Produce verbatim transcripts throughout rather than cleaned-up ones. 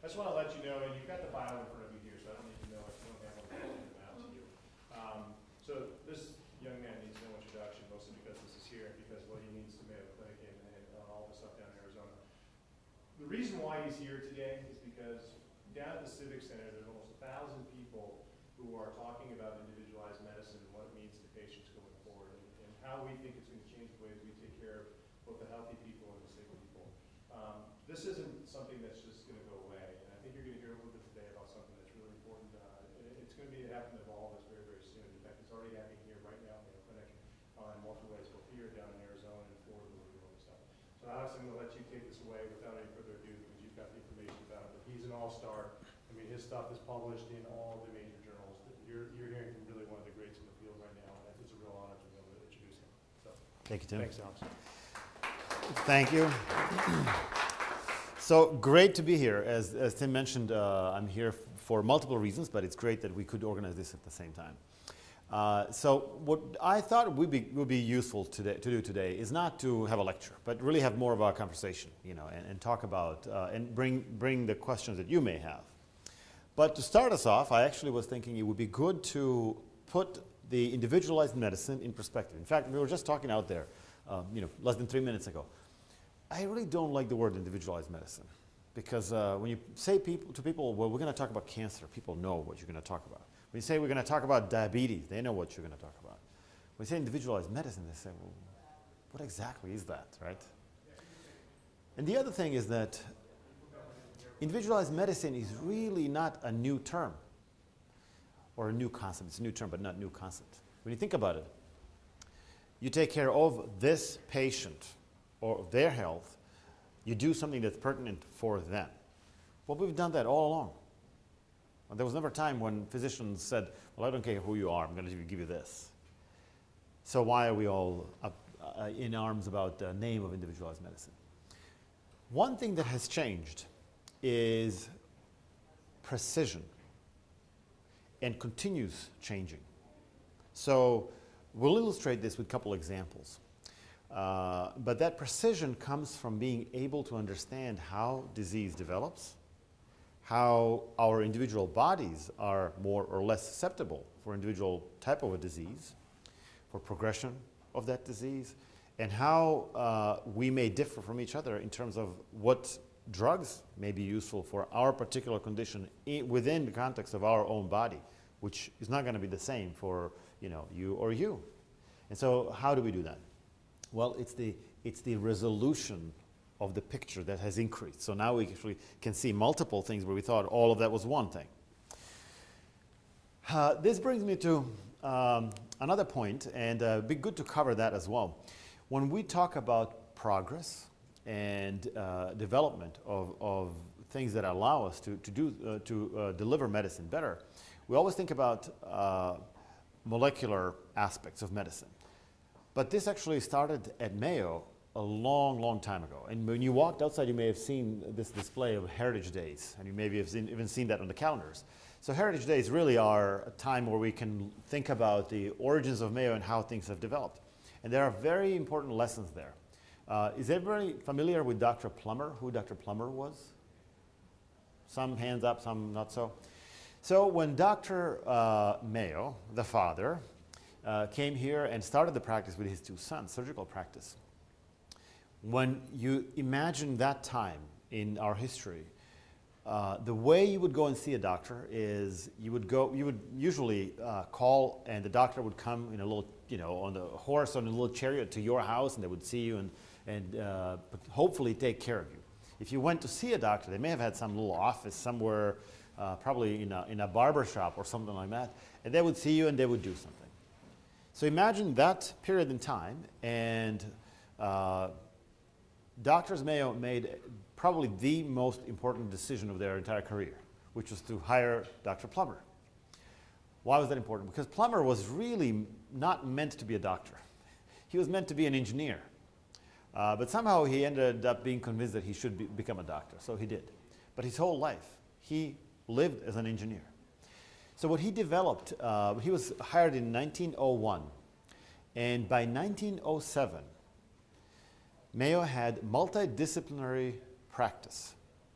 I just want to let you know, and you've got the bio in front of you here, so I don't need to know if you don't have one to out to you. Um, so this young man needs no introduction, mostly because this is here and because what he needs to Mayo Clinic and, and uh, all the stuff down in Arizona. The reason why he's here today is because down at the Civic Center, there's almost a thousand people who are talking about individualized medicine and what it means to patients going forward, and, and how we think it's going to change the ways we take care of both the healthy people and the sick people. Um, this isn't something that's just going to go away, and I think you're going to hear a little bit today about something that's really important. Uh, it, it's going to be happen to evolve us very, very soon. In fact, it's already happening here right now in Mayo Clinic uh, in multiple ways, both here, down in Arizona, and Florida, where we're doing stuff. So Alex, I'm going to let you take this away without any further ado, because you've got the information about it. But he's an all-star. I mean, his stuff is published in all the major journals. You're, you're hearing from really one of the greats in the field right now, and it's a real honor to be able to introduce him. So, thank you, Tim. Thanks, Alex. Thank you. So great to be here. As, as Tim mentioned, uh, I'm here for multiple reasons, but it's great that we could organize this at the same time. Uh, so what I thought would be, would be useful today, to do today is not to have a lecture, but really have more of a conversation, you know, and, and talk about, uh, and bring, bring the questions that you may have. But to start us off, I actually was thinking it would be good to put the individualized medicine in perspective. In fact, we were just talking out there, um, you know, less than three minutes ago. I really don't like the word individualized medicine, because uh, when you say people, to people, well, we're going to talk about cancer, people know what you're going to talk about. When you say we're going to talk about diabetes, they know what you're going to talk about. When you say individualized medicine, they say, well, what exactly is that, right? And the other thing is that individualized medicine is really not a new term or a new concept. It's a new term, but not a new concept. When you think about it, you take care of this patient or their health, you do something that's pertinent for them. Well, we've done that all along. There was never a time when physicians said, well, I don't care who you are, I'm going to give you this. So why are we all up, uh, in arms about the name of individualized medicine? One thing that has changed is precision and continues changing. So we'll illustrate this with a couple examples. Uh, but that precision comes from being able to understand how disease develops, how our individual bodies are more or less susceptible for individual type of a disease, for progression of that disease, and how uh, we may differ from each other in terms of what drugs may be useful for our particular condition I within the context of our own body, which is not going to be the same for, you know, you or you. And so how do we do that? Well, it's the, it's the resolution of the picture that has increased. So now we actually can see multiple things where we thought all of that was one thing. Uh, this brings me to um, another point, and uh, it'd be good to cover that as well. When we talk about progress and uh, development of, of things that allow us to, to, do, uh, to uh, deliver medicine better, we always think about uh, molecular aspects of medicine. But this actually started at Mayo a long, long time ago. And when you walked outside, you may have seen this display of Heritage Days, and you maybe have seen, even seen that on the calendars. So Heritage Days really are a time where we can think about the origins of Mayo and how things have developed. And there are very important lessons there. Uh, is everybody familiar with Doctor Plummer, who Doctor Plummer was? Some hands up, some not so. So when Doctor Uh, Mayo, the father, uh, came here and started the practice with his two sons, surgical practice, when you imagine that time in our history, uh, the way you would go and see a doctor is you would go, you would usually uh, call, and the doctor would come in a little, you know, on the horse, on a little chariot to your house, and they would see you and, and uh, hopefully take care of you. If you went to see a doctor, they may have had some little office somewhere, uh, probably in a, in a barber shop or something like that, and they would see you and they would do something. So imagine that period in time, and uh, Doctors Mayo made probably the most important decision of their entire career, which was to hire Doctor Plummer. Why was that important? Because Plummer was really not meant to be a doctor. He was meant to be an engineer. Uh, but somehow he ended up being convinced that he should be, become a doctor, so he did. But his whole life, he lived as an engineer. So what he developed, uh, he was hired in nineteen oh one, and by nineteen oh seven, Mayo had multidisciplinary practice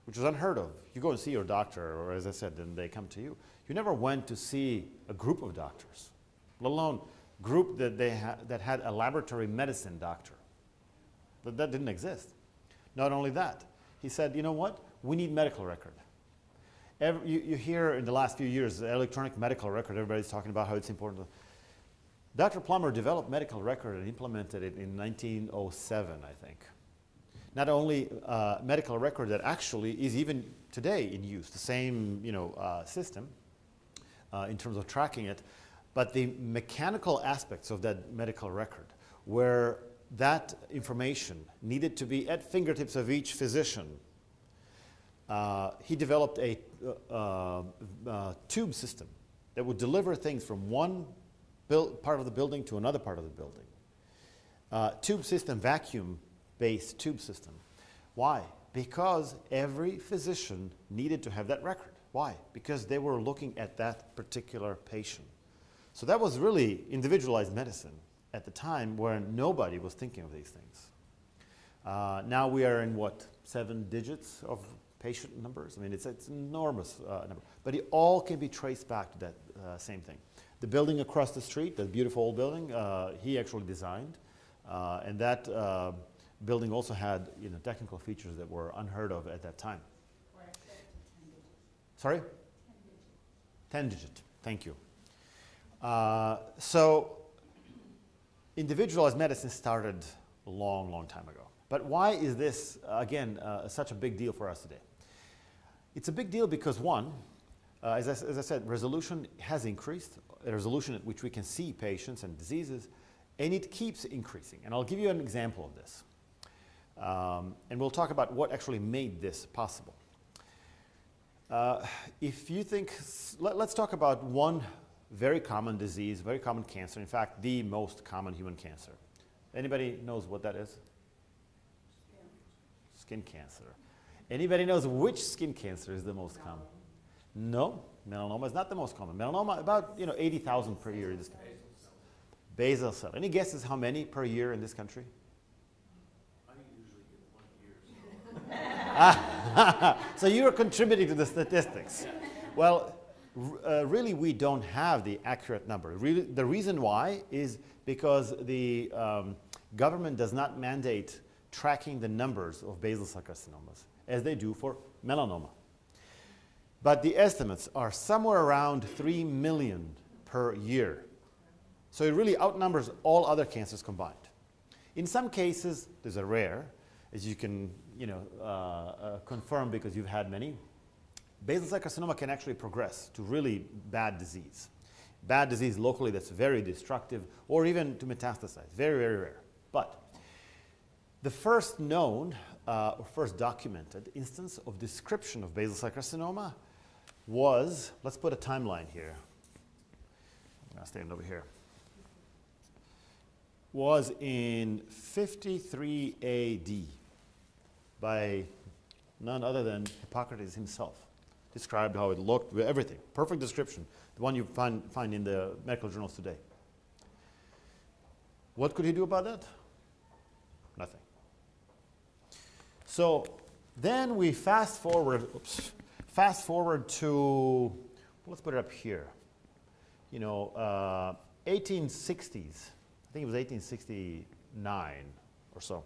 which was unheard of. You go and see your doctor, or as I said, then they come to you. You never went to see a group of doctors, let alone a group that, they ha that had a laboratory medicine doctor. That, that didn't exist. Not only that, he said, you know what? We need medical record. Every, you, you hear in the last few years, the electronic medical record, everybody's talking about how it's important. Doctor Plummer developed medical record and implemented it in nineteen oh seven, I think. Not only uh, medical record that actually is even today in use, the same you know, uh, system uh, in terms of tracking it, but the mechanical aspects of that medical record, where that information needed to be at fingertips of each physician. Uh, he developed a uh, uh, tube system that would deliver things from one part of the building to another part of the building. Uh, tube system, vacuum-based tube system. Why? Because every physician needed to have that record. Why? Because they were looking at that particular patient. So that was really individualized medicine at the time where nobody was thinking of these things. Uh, now we are in what, seven digits of patient numbers? I mean, it's, it's an enormous uh, number. But it all can be traced back to that uh, same thing. The building across the street, that beautiful old building, uh, he actually designed. Uh, and that uh, building also had you know, technical features that were unheard of at that time. Sorry? ten digit, thank you. Uh, so individualized medicine started a long, long time ago. But why is this, uh, again, uh, such a big deal for us today? It's a big deal because, one, uh, as, I, as I said, resolution has increased, a resolution at which we can see patients and diseases, and it keeps increasing. And I'll give you an example of this. Um, and we'll talk about what actually made this possible. Uh, if you think, let, let's talk about one very common disease, very common cancer, in fact, the most common human cancer. Anybody knows what that is? Skin cancer. Anybody knows which skin cancer is the most common? No, melanoma is not the most common. Melanoma, about you know eighty thousand per year in this country. Basal cell. Any guesses how many per year in this country? I usually get one a year. So you're contributing to the statistics. Well, uh, really we don't have the accurate number. Really, the reason why is because the um, government does not mandate tracking the numbers of basal cell carcinomas as they do for melanoma. But the estimates are somewhere around three million per year. So it really outnumbers all other cancers combined. In some cases, these are rare, as you can you know, uh, uh, confirm because you've had many. Basal cell carcinoma can actually progress to really bad disease. Bad disease locally that's very destructive, or even to metastasize. Very, very rare. But the first known, uh, or first documented instance of description of basal cell carcinoma was, let's put a timeline here. I'm gonna stand over here. Was in fifty-three A D by none other than Hippocrates himself. Described how it looked, everything. Perfect description. The one you find, find in the medical journals today. What could he do about that? Nothing. So then we fast forward, oops, fast forward to, let's put it up here. You know, uh, eighteen sixties. I think it was eighteen sixty-nine or so.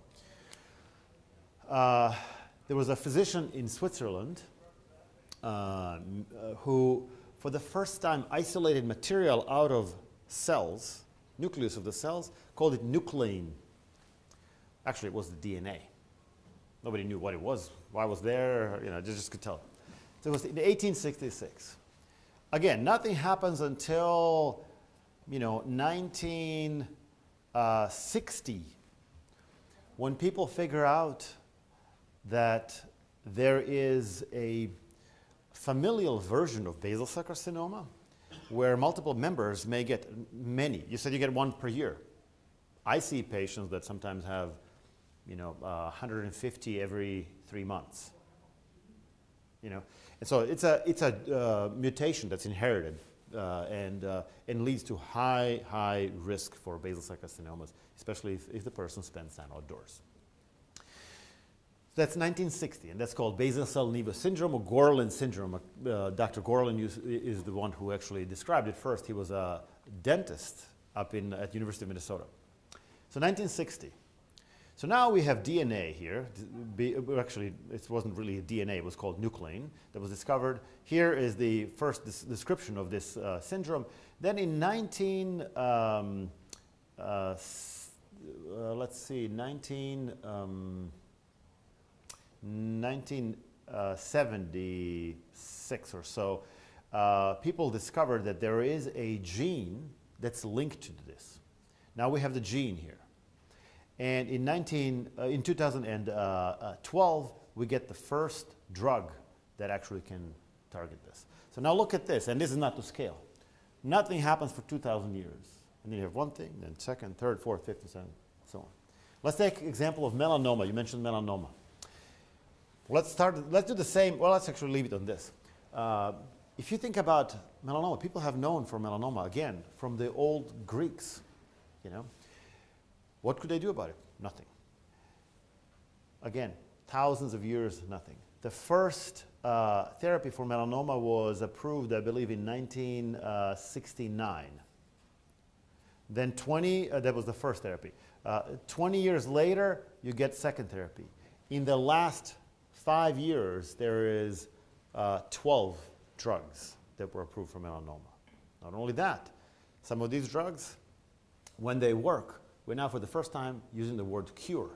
Uh, there was a physician in Switzerland uh, uh, who, for the first time, isolated material out of cells, nucleus of the cells, called it nuclein. Actually, it was the D N A. Nobody knew what it was, why it was there, you know, just, just could tell. So it was in eighteen sixty-six. Again, nothing happens until, you know, nineteen sixty, when people figure out that there is a familial version of basal cell carcinoma where multiple members may get many. You said you get one per year. I see patients that sometimes have, you know, uh, one hundred fifty every three months. You know, and so it's a it's a uh, mutation that's inherited uh, and uh, and leads to high high risk for basal cell carcinomas, especially if, if the person spends time outdoors. that's nineteen sixty, and that's called basal cell nevus syndrome or Gorlin syndrome. Uh, Doctor Gorlin is, is the one who actually described it first. He was a dentist up in, at University of Minnesota. So nineteen sixty. So now we have D N A here. Be, actually, it wasn't really a D N A. It was called nuclein that was discovered. Here is the first des description of this uh, syndrome. Then in nineteen, um, uh, uh, let's see, nineteen, um, nineteen seventy-six or so, uh, people discovered that there is a gene that's linked to this. Now we have the gene here. And in, nineteen, uh, in two thousand twelve, we get the first drug that actually can target this. So now look at this, and this is not to scale. Nothing happens for two thousand years. And then you have one thing, then second, third, fourth, fifth, and seventh, so on. Let's take example of melanoma. You mentioned melanoma. Let's start, let's do the same, well, let's actually leave it on this. Uh, if you think about melanoma, people have known for melanoma, again, from the old Greeks, you know. What could they do about it? Nothing. Again, thousands of years, nothing. The first uh, therapy for melanoma was approved, I believe, in nineteen sixty-nine. Then twenty, uh, that was the first therapy. Uh, twenty years later, you get second therapy. In the last five years, there is uh, twelve drugs that were approved for melanoma. Not only that, some of these drugs, when they work, we're now for the first time using the word cure.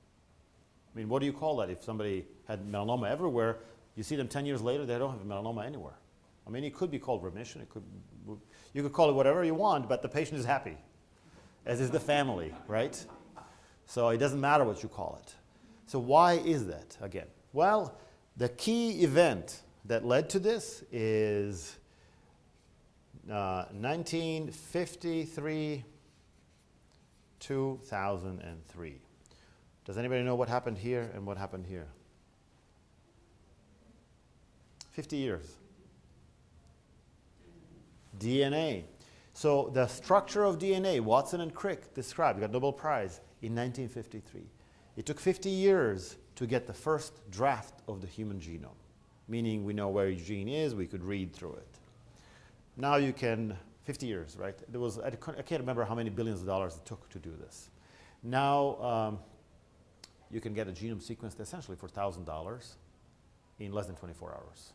I mean, what do you call that? If somebody had melanoma everywhere, you see them ten years later, they don't have melanoma anywhere. I mean, it could be called remission. It could, you could call it whatever you want, but the patient is happy, as is the family, right? So it doesn't matter what you call it. So why is that, again? Well, the key event that led to this is uh, nineteen fifty-three, two thousand three. Does anybody know what happened here and what happened here? fifty years. D N A. So the structure of D N A, Watson and Crick described, got Nobel Prize in nineteen fifty-three. It took fifty years to get the first draft of the human genome, meaning we know where your gene is, we could read through it. Now you can, fifty years, right? There was, I can't remember how many billions of dollars it took to do this. Now um, you can get a genome sequenced essentially for one thousand dollars in less than twenty-four hours.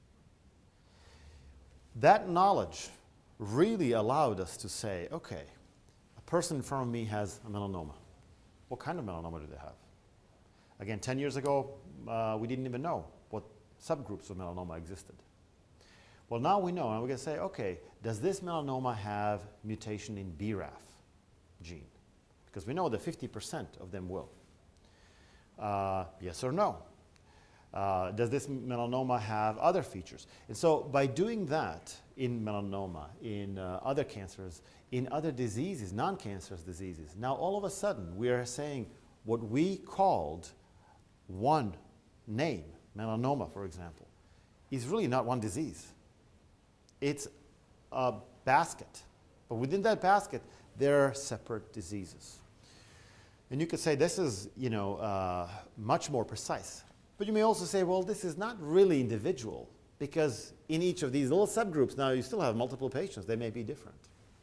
That knowledge really allowed us to say, okay, a person in front of me has a melanoma. What kind of melanoma do they have? Again, ten years ago, uh, we didn't even know what subgroups of melanoma existed. Well, now we know, and we're going to say, okay, does this melanoma have mutation in B R A F gene? Because we know that fifty percent of them will. Uh, yes or no? Uh, does this melanoma have other features? And so by doing that in melanoma, in uh, other cancers, in other diseases, non-cancerous diseases, now all of a sudden we are saying what we called one name, melanoma, for example, is really not one disease. It's a basket. But within that basket, there are separate diseases. And you could say this is, you know, uh, much more precise. But you may also say, well, this is not really individual, because in each of these little subgroups, now you still have multiple patients. They may be different.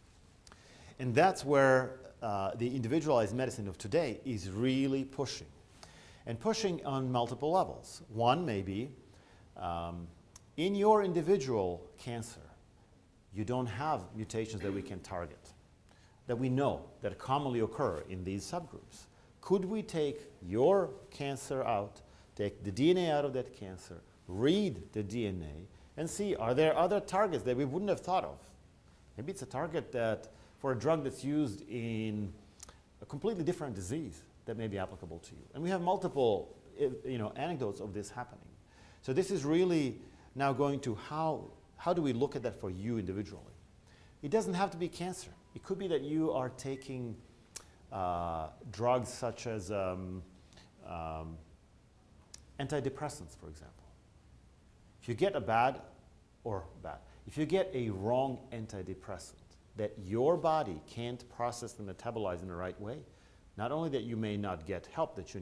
And that's where uh, the individualized medicine of today is really pushing. And pushing on multiple levels. One may be, um, in your individual cancer, you don't have mutations that we can target, that we know that commonly occur in these subgroups. Could we take your cancer out, take the D N A out of that cancer, read the D N A, and see, are there other targets that we wouldn't have thought of? Maybe it's a target that, for a drug that's used in a completely different disease that may be applicable to you. And we have multiple you know, anecdotes of this happening. So this is really now going to how, how do we look at that for you individually? It doesn't have to be cancer. It could be that you are taking uh, drugs such as um, um, antidepressants, for example. If you get a bad, or bad, if you get a wrong antidepressant that your body can't process and metabolize in the right way, not only that you may not get help that you need,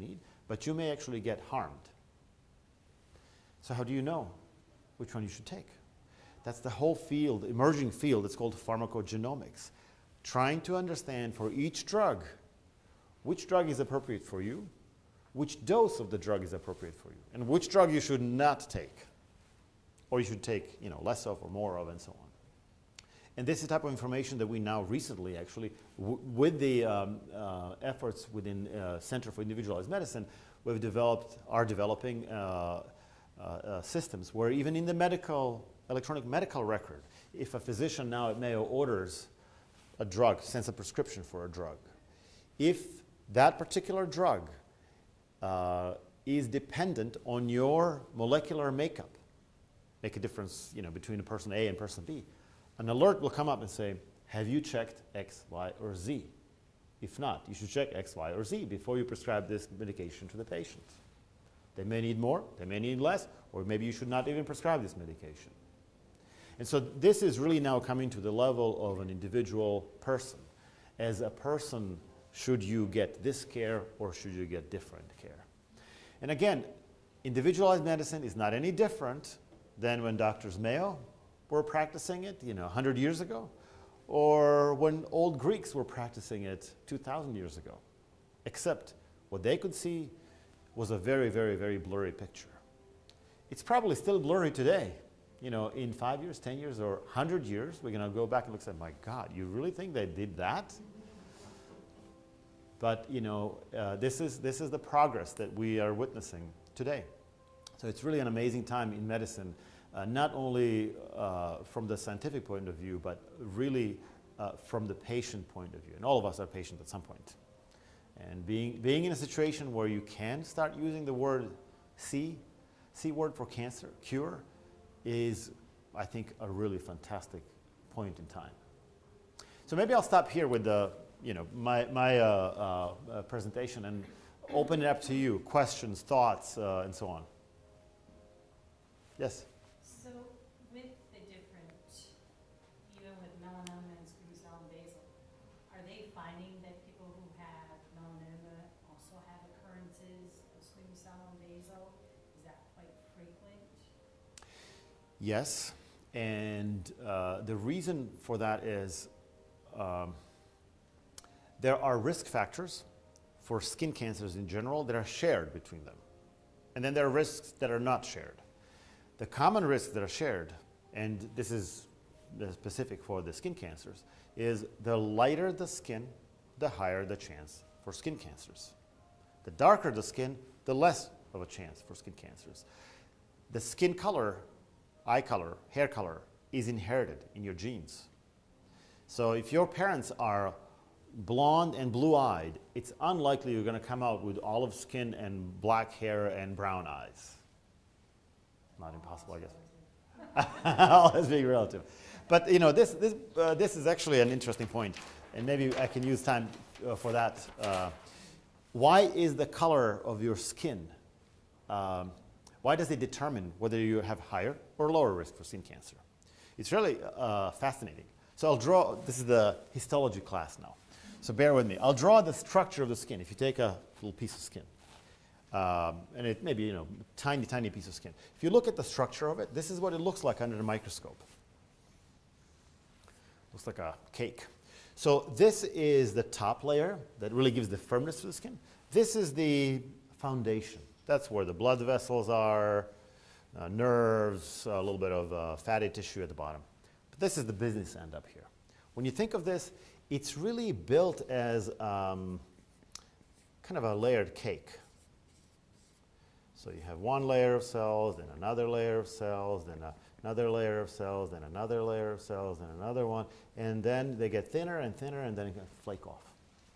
but you may actually get harmed. So how do you know which one you should take? That's the whole field, emerging field. It's called pharmacogenomics. Trying to understand for each drug, which drug is appropriate for you, which dose of the drug is appropriate for you, and which drug you should not take, or you should take, you know, less of or more of, and so on. And this is the type of information that we now recently, actually, w with the um, uh, efforts within uh, Center for Individualized Medicine, we've developed, are developing uh, uh, uh, systems where even in the medical, electronic medical record, if a physician now at Mayo orders a drug, sends a prescription for a drug, if that particular drug uh, is dependent on your molecular makeup, make a difference, you know, between a person A and person B, an alert will come up and say, have you checked X, Y, or Z? If not, you should check X, Y, or Z before you prescribe this medication to the patient. They may need more, they may need less, or maybe you should not even prescribe this medication. And so this is really now coming to the level of an individual person. As a person, should you get this care or should you get different care? And again, individualized medicine is not any different than when Doctors Mayo were practicing it, you know, one hundred years ago, or when old Greeks were practicing it two thousand years ago. Except what they could see was a very, very, very blurry picture. It's probably still blurry today. You know, in five years, ten years, or one hundred years, we're going to go back and look and say, my God, you really think they did that? But, you know, uh, this is, this is the progress that we are witnessing today. So it's really an amazing time in medicine, uh, not only uh, from the scientific point of view, but really uh, from the patient point of view. And all of us are patients at some point. And being, being in a situation where you can start using the word C, C word for cancer, cure, is, I think, a really fantastic point in time. So maybe I'll stop here with the, you know, my, my uh, uh, presentation and open it up to you, questions, thoughts, uh, and so on. Yes? So with the different, even with melanoma and squamous cell and basal, are they finding that people who have melanoma also have occurrences of squamous cell and basal? Is that quite frequent? Yes, and uh, the reason for that is um, there are risk factors for skin cancers in general that are shared between them. And then there are risks that are not shared. The common risks that are shared, and this is specific for the skin cancers, is the lighter the skin, the higher the chance for skin cancers. The darker the skin, the less of a chance for skin cancers. The skin color, eye color, hair color is inherited in your genes. So if your parents are blonde and blue-eyed, it's unlikely you're going to come out with olive skin and black hair and brown eyes. Not impossible, I guess. All is being relative. But you know, this, this, uh, this is actually an interesting point, and maybe I can use time uh, for that. Uh, why is the color of your skin, um, why does it determine whether you have higher or lower risk for skin cancer? It's really uh, fascinating. So I'll draw, this is the histology class now. So bear with me. I'll draw the structure of the skin. If you take a little piece of skin, um, and it may be, you know, tiny, tiny piece of skin. If you look at the structure of it, this is what it looks like under the microscope. Looks like a cake. So this is the top layer that really gives the firmness to the skin. This is the foundation. That's where the blood vessels are, uh, nerves, a little bit of uh, fatty tissue at the bottom. But this is the business end up here. When you think of this, it's really built as um, kind of a layered cake. So you have one layer of cells, then another layer of cells, then a, another layer of cells, then another layer of cells, then another one, and then they get thinner and thinner, and then it can flake off.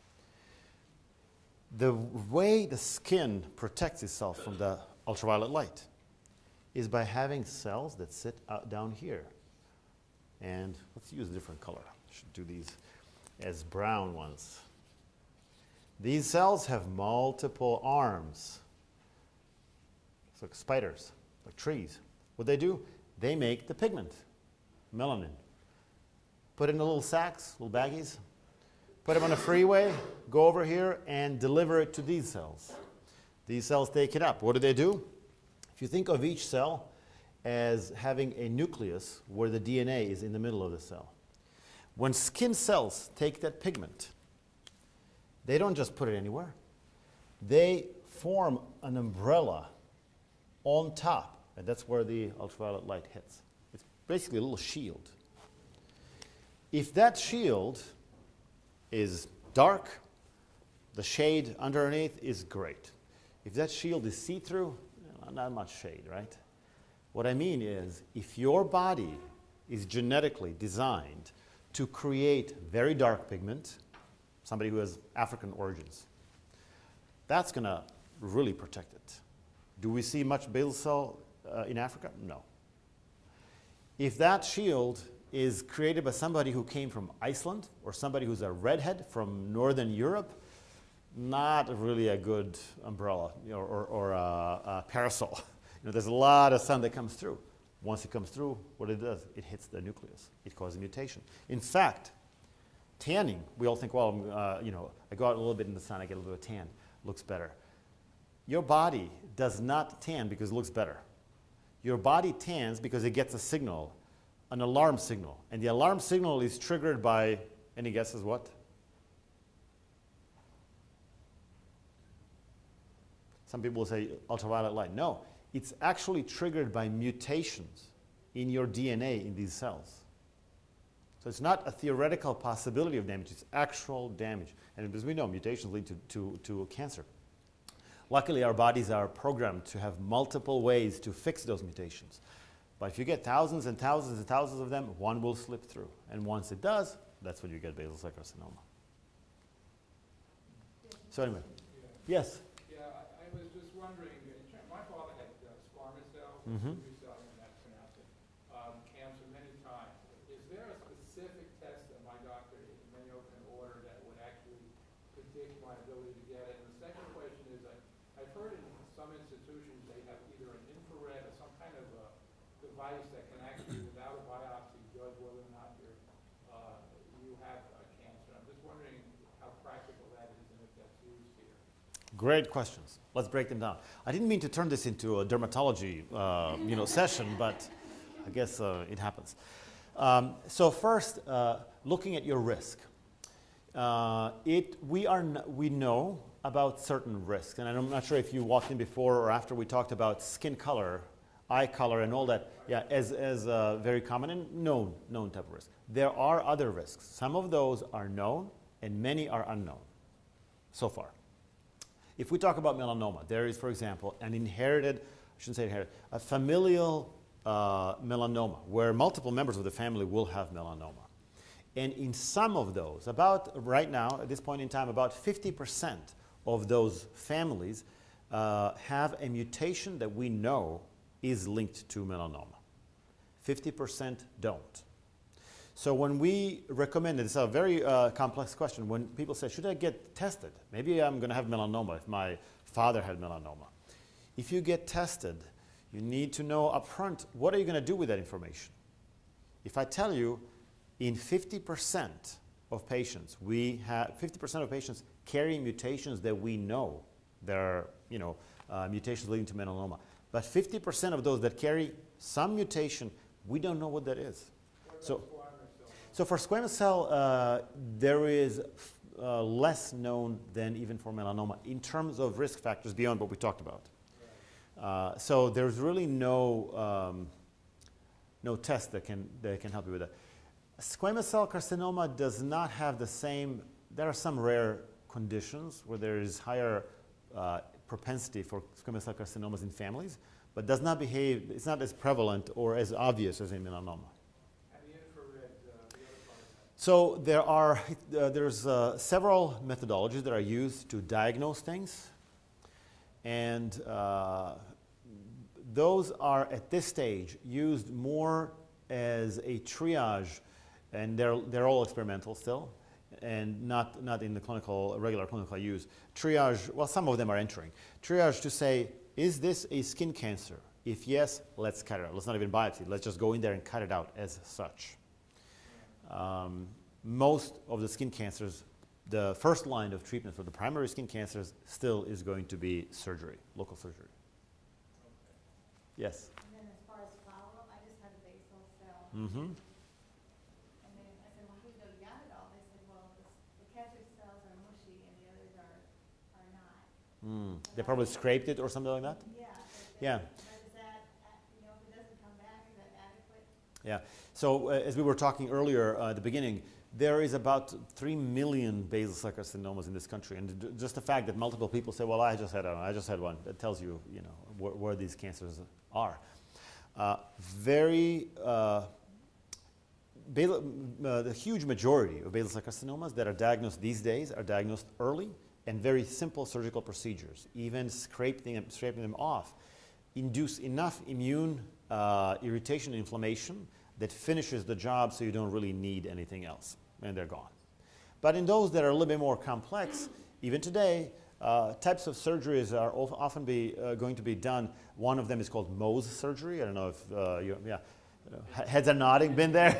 The way the skin protects itself from the ultraviolet light is by having cells that sit out down here. And let's use a different color. I should do these as brown ones. These cells have multiple arms. It's like spiders, like trees. What they do, they make the pigment, melanin. Put it in the little sacks, little baggies, put them on a freeway, go over here and deliver it to these cells. These cells take it up. What do they do? If you think of each cell as having a nucleus where the D N A is in the middle of the cell, when skin cells take that pigment, they don't just put it anywhere. They form an umbrella on top, and that's where the ultraviolet light hits. It's basically a little shield. If that shield is dark, the shade underneath is great. If that shield is see-through, not much shade, right? What I mean is, if your body is genetically designed to create very dark pigment, somebody who has African origins, that's going to really protect it. Do we see much basal cell uh, in Africa? No. If that shield is created by somebody who came from Iceland or somebody who's a redhead from Northern Europe, not really a good umbrella or, or, or a, a parasol. You know, there's a lot of sun that comes through. Once it comes through, what it does, it hits the nucleus. It causes a mutation. In fact, tanning, we all think, well, uh, you know, I go out a little bit in the sun, I get a little bit of tan, looks better. Your body does not tan because it looks better. Your body tans because it gets a signal, an alarm signal. And the alarm signal is triggered by, any guesses what? Some people will say ultraviolet light. No, it's actually triggered by mutations in your D N A in these cells. So it's not a theoretical possibility of damage, it's actual damage. And as we know, mutations lead to, to, to cancer. Luckily, our bodies are programmed to have multiple ways to fix those mutations. But if you get thousands and thousands and thousands of them, one will slip through. And once it does, that's when you get basal cell carcinoma. So anyway, yes? Yeah, I, I was just wondering, my father had uh, squamous cell, Mm-hmm. cell, and that's pronounced it, um, cancer many times. Is there a specific test that my doctor in Mayo can order that would actually predict my ability to get it? And the second question is, I, I've heard in some institutions they have either an infrared or some kind of a device that can actually, without a biopsy, judge whether or not you're, uh, you have uh, cancer. I'm just wondering how practical that is and if that's used here. Great questions. Let's break them down. I didn't mean to turn this into a dermatology uh, you know, session, but I guess uh, it happens. Um, so first, uh, looking at your risk. Uh, it, we, are n we know about certain risks, and I'm not sure if you walked in before or after we talked about skin color, eye color, and all that, yeah, as, as uh, very common and known, known type of risk. There are other risks. Some of those are known, and many are unknown so far. If we talk about melanoma, there is, for example, an inherited, I shouldn't say inherited, a familial uh, melanoma, where multiple members of the family will have melanoma. And in some of those, about right now, at this point in time, about fifty percent of those families uh, have a mutation that we know is linked to melanoma. fifty percent don't. So when we recommend it, it's a very uh, complex question. When people say, should I get tested? Maybe I'm going to have melanoma if my father had melanoma. If you get tested, you need to know up front, what are you going to do with that information? If I tell you, in fifty percent of patients, we have fifty percent of patients carry mutations that we know they're, you know, uh, mutations leading to melanoma. But fifty percent of those that carry some mutation, we don't know what that is. So, so for squamous cell, uh, there is uh, less known than even for melanoma in terms of risk factors beyond what we talked about. Uh, so there's really no, um, no test that can, that can help you with that. Squamous cell carcinoma does not have the same, there are some rare conditions where there is higher uh, propensity for squamous cell carcinomas in families, but does not behave, it's not as prevalent or as obvious as in melanoma. And the infrared, uh, the other part of that? So there are, uh, there's uh, several methodologies that are used to diagnose things, and uh, those are at this stage used more as a triage, and they're, they're all experimental still, and not, not in the clinical, regular clinical use. Triage, well, some of them are entering. Triage to say, is this a skin cancer? If yes, let's cut it out. Let's not even biopsy. Let's just go in there and cut it out as such. Um, most of the skin cancers the first line of treatment for the primary skin cancers still is going to be surgery, local surgery. Yes? And then as far as follow-up, I just had a basal cell. Mm-hmm. And then I said, well, who got it all? They said, well, the, the cancer cells are mushy and the others are, are not. Mm. They probably scraped it or something like that? Yeah. But Yeah. But is that, uh, you know, if it doesn't come back, is that adequate? Yeah. So uh, as we were talking earlier uh, at the beginning, there is about three million basal cell carcinomas in this country, and d- just the fact that multiple people say, "Well, I just had, I just had one," that tells you, you know, wh- where these cancers are. Uh, very, uh, basal, uh, the huge majority of basal cell carcinomas that are diagnosed these days are diagnosed early, and very simple surgical procedures, even scraping them, scraping them off, induce enough immune uh, irritation and inflammation that finishes the job so you don't really need anything else, and they're gone. But in those that are a little bit more complex, even today, uh, types of surgeries are of often be, uh, going to be done. One of them is called Mohs surgery. I don't know if uh, you, yeah, heads are nodding, been there?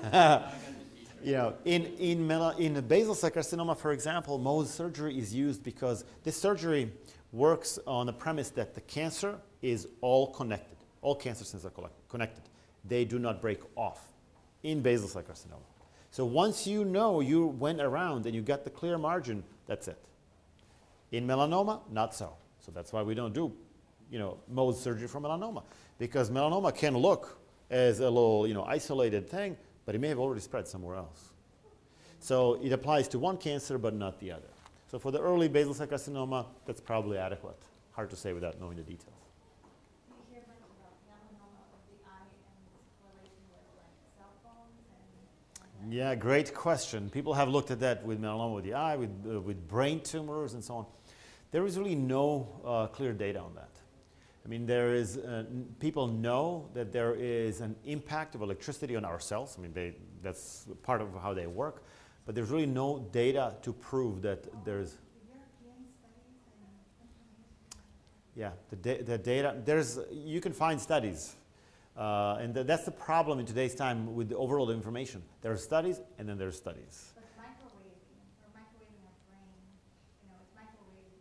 You know, in, in, mel- in basal cell carcinoma, for example, Mohs surgery is used because this surgery works on the premise that the cancer is all connected. All cancer cells are connected. They do not break off in basal cell carcinoma. So once you know you went around and you got the clear margin, that's it. In melanoma, not so. So that's why we don't do, you know, Mohs surgery for melanoma, because melanoma can look as a little, you know, isolated thing, but it may have already spread somewhere else. So it applies to one cancer, but not the other. So for the early basal cell carcinoma, that's probably adequate. Hard to say without knowing the details. Do you hear much about melanoma of the eye and its correlation with like cell phones and? and Yeah, great question. People have looked at that with melanoma of the eye, with, uh, with brain tumors and so on. There is really no uh, clear data on that. I mean, there is, uh, n- people know that there is an impact of electricity on our cells. I mean, they, that's part of how they work. But there's really no data to prove that there's, the European studies and information. yeah, the, da- the data, there's, you can find studies. Uh, and th- that's the problem in today's time with the overall information. There are studies, and then there's studies. But microwaving, or microwaving a brain, you know, it's microwave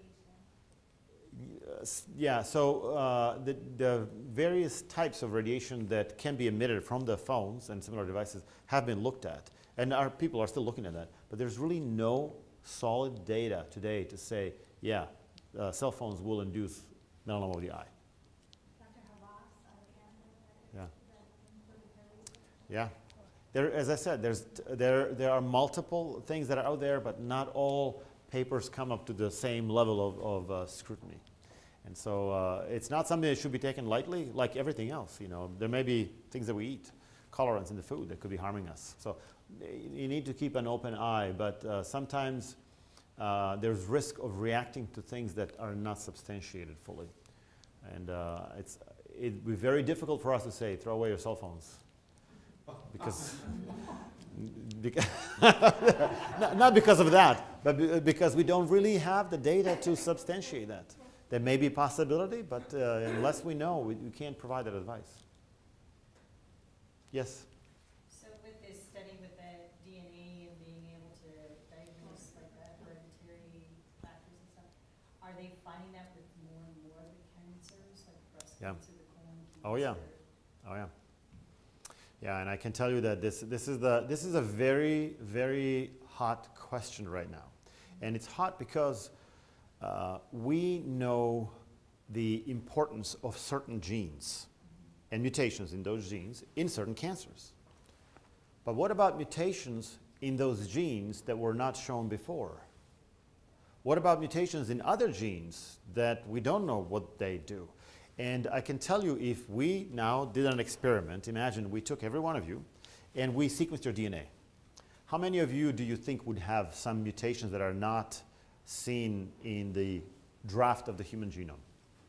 radiation. Yes, yeah, so uh, the, the various types of radiation that can be emitted from the phones and similar devices have been looked at. And our people are still looking at that. But there's really no solid data today to say, yeah, uh, cell phones will induce melanoma of the eye. Doctor Havas out of Canada, Yeah. that included her research. Yeah. There, as I said, there's, t- there, there are multiple things that are out there, but not all papers come up to the same level of, of uh, scrutiny. And so uh, it's not something that should be taken lightly, like everything else. You know, there may be things that we eat, colorants in the food that could be harming us. So you need to keep an open eye, but uh, sometimes uh, there's risk of reacting to things that are not substantiated fully. And uh, it's, it'd be very difficult for us to say, throw away your cell phones. Because, beca- not, not because of that, but be- because we don't really have the data to substantiate that. There may be a possibility, but uh, unless we know, we, we can't provide that advice. Yes? So with this study with the D N A and being able to diagnose like the hereditary factors and stuff, are they finding that with more and more of the cancers, like breast Yeah. cancer, the colon cancer? Oh, yeah. Oh, yeah. Yeah, and I can tell you that this, this, is the, this is a very, very hot question right now. And it's hot because uh, we know the importance of certain genes and mutations in those genes in certain cancers. But what about mutations in those genes that were not shown before? What about mutations in other genes that we don't know what they do? And I can tell you, if we now did an experiment, imagine we took every one of you and we sequenced your D N A. How many of you do you think would have some mutations that are not seen in the draft of the human genome?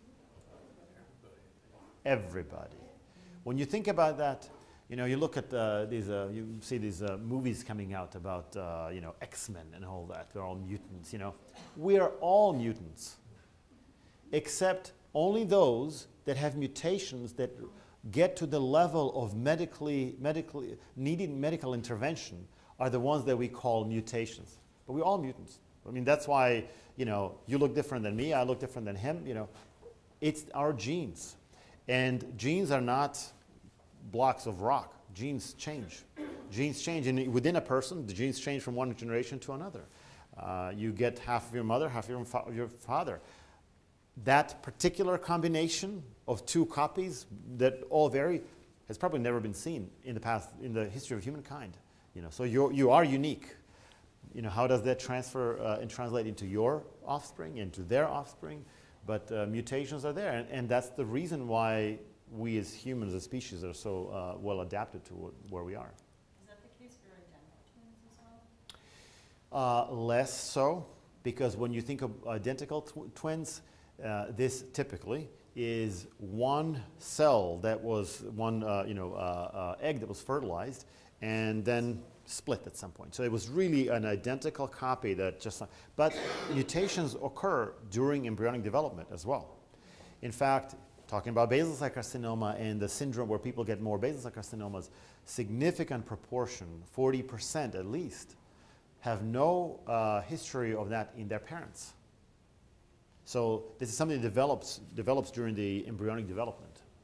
Everybody. When you think about that, you know, you look at uh, these, uh, you see these uh, movies coming out about, uh, you know, X-Men and all that. They're all mutants, you know. We are all mutants, except only those that have mutations that get to the level of medically, medically needing medical intervention are the ones that we call mutations. but we're all mutants. I mean, that's why, you know, you look different than me, I look different than him, you know. It's our genes. And genes are not blocks of rock. Genes change. Genes change. And within a person, the genes change from one generation to another. Uh, you get half of your mother, half of your, fa your father. That particular combination of two copies that all vary has probably never been seen in the past, in the history of humankind. You know, so you're, you are unique. You know, how does that transfer uh, and translate into your offspring, into their offspring? But uh, mutations are there, and, and that's the reason why we as humans, as species, are so uh, well adapted to wh where we are. Is that the case for identical twins as well? Uh, less so, because when you think of identical tw twins, uh, this typically is one cell that was one, uh, you know, uh, uh, egg that was fertilized, and then split at some point. So it was really an identical copy that just, but mutations occur during embryonic development as well. In fact, talking about basal cell carcinoma and the syndrome where people get more basal cell carcinomas, significant proportion, forty percent at least, have no uh, history of that in their parents. So this is something that develops, develops during the embryonic development.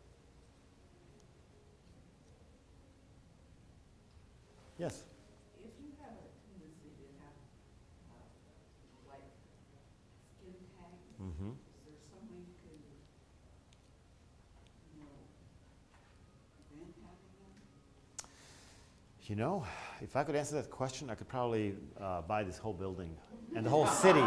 Yes? If you have a tendency to have uh, like skin tags, Mm-hmm. is there some way you can, you know, prevent having them? You know, if I could answer that question, I could probably uh, buy this whole building and the whole city.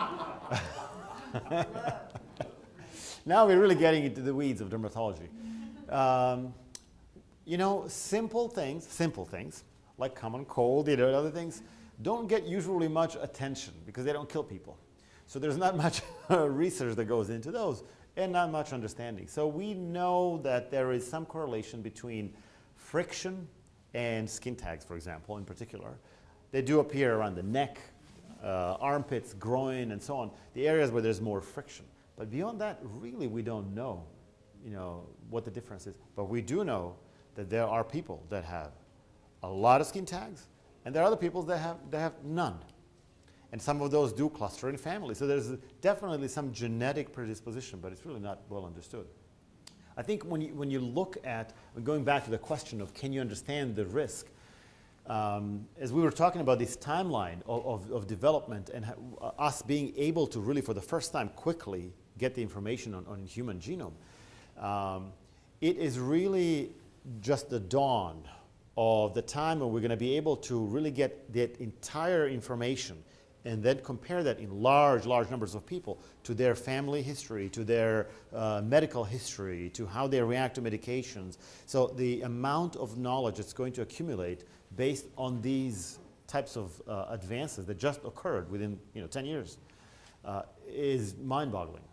Now we're really getting into the weeds of dermatology. Um, you know, simple things, simple things, like common cold, you know, and other things, don't get usually much attention because they don't kill people. So there's not much research that goes into those and not much understanding. So we know that there is some correlation between friction and skin tags, for example, in particular. They do appear around the neck, uh, armpits, groin, and so on, the areas where there's more friction. But beyond that, really, we don't know, you know, what the difference is. But we do know that there are people that have a lot of skin tags, and there are other people that have, that have none. And some of those do cluster in families. So there's definitely some genetic predisposition, but it's really not well understood. I think when you, when you look at, going back to the question of can you understand the risk, um, as we were talking about this timeline of, of, of development and uh, us being able to really for the first time quickly get the information on, on human genome, um, it is really just the dawn of the time when we're going to be able to really get that entire information and then compare that in large, large numbers of people to their family history, to their uh, medical history, to how they react to medications. So the amount of knowledge that's going to accumulate based on these types of uh, advances that just occurred within, you know, ten years uh, is mind-boggling.